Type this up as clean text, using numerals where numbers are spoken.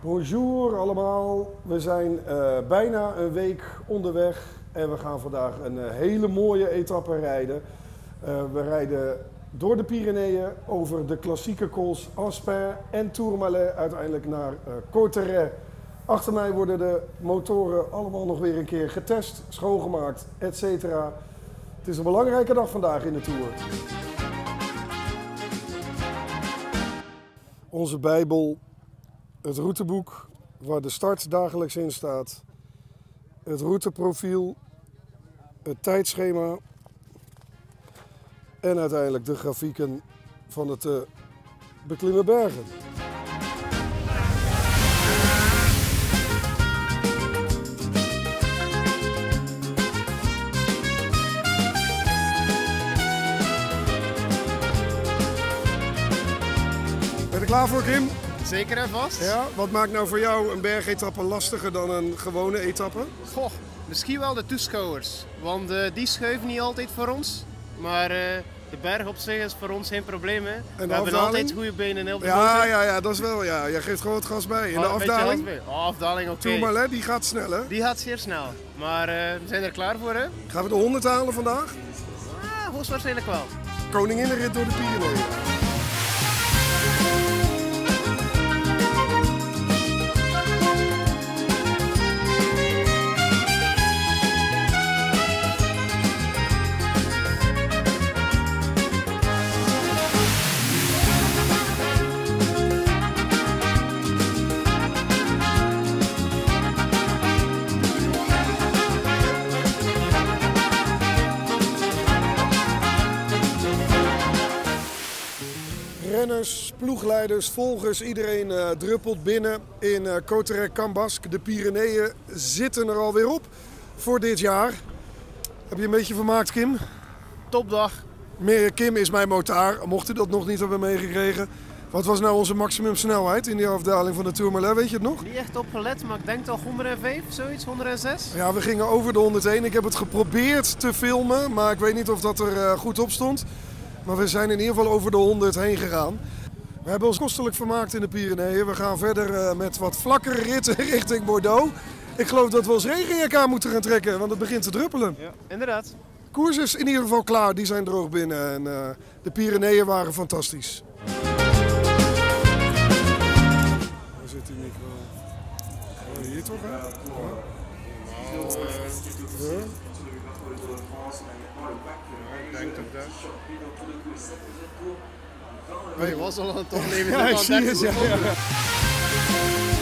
Bonjour allemaal, we zijn bijna een week onderweg en we gaan vandaag een hele mooie etappe rijden. We rijden door de Pyreneeën over de klassieke cols Aspin en Tourmalet uiteindelijk naar Cauterets. Achter mij worden de motoren allemaal nog weer een keer getest, schoongemaakt, etc. Het is een belangrijke dag vandaag in de Tour. Onze Bijbel, het routeboek waar de start dagelijks in staat, het routeprofiel, het tijdschema en uiteindelijk de grafieken van het beklimmen bergen. Ben je er klaar voor, Kim? Zeker en vast. Ja, wat maakt nou voor jou een bergetappe lastiger dan een gewone etappe? Goh, misschien wel de toeschouwers. Want die schuiven niet altijd voor ons. Maar de berg op zich is voor ons geen probleem. Hè. We hebben altijd goede benen op de motor. Ja, dat is wel. Ja. Jij geeft gewoon het gas bij. En de afdaling? Afdaling oké. Tourmalet, die gaat snel, hè? Die gaat zeer snel. Maar we zijn er klaar voor, hè? Gaan we de 100 halen vandaag? Hoogstwaarschijnlijk wel. Koninginnenrit door de Pyreneeën. Renners, ploegleiders, volgers, iedereen druppelt binnen in Cauterets-Cambasque. De Pyreneeën zitten er alweer op voor dit jaar. Heb je een beetje vermaakt, Kim? Topdag. Kim is mijn motaar, mocht u dat nog niet hebben meegekregen. Wat was nou onze maximumsnelheid in die afdaling van de Tourmalet, weet je het nog? Niet echt op gelet, maar ik denk toch 105, zoiets, 106? Ja, we gingen over de 101. Ik heb het geprobeerd te filmen, maar ik weet niet of dat er goed op stond. Maar we zijn in ieder geval over de 100 heen gegaan. We hebben ons kostelijk vermaakt in de Pyreneeën. We gaan verder met wat vlakkere ritten richting Bordeaux. Ik geloof dat we ons regenjak aan moeten gaan trekken, want het begint te druppelen. Ja, inderdaad. De koers is in ieder geval klaar, die zijn droog binnen. En de Pyreneeën waren fantastisch. Waar zit die micro? Hier toch, hè? Ik denk ook dat. Maar je was al aan het opnemen. Ja, ik zie het. Ja.